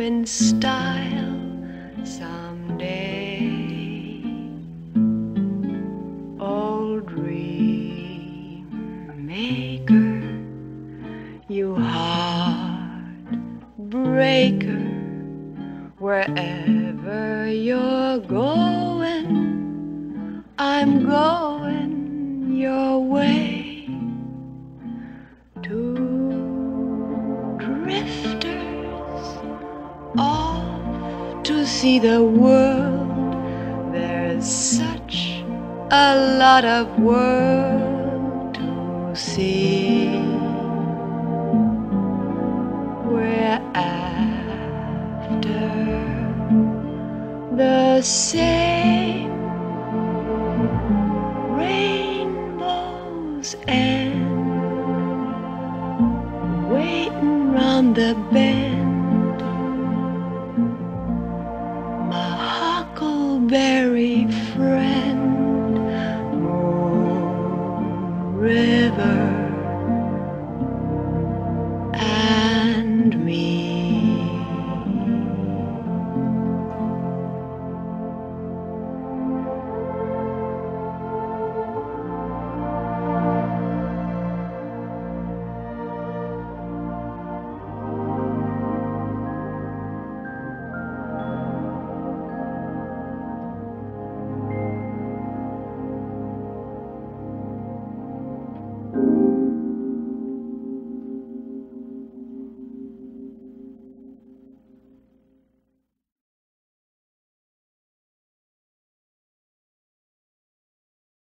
in style someday. Old dream maker, you heartbreaker, wherever you're going, I'm going your way. Two drifters off to see the world. There's such a lot of world to see. We're after the same rainbows and waiting round the bend.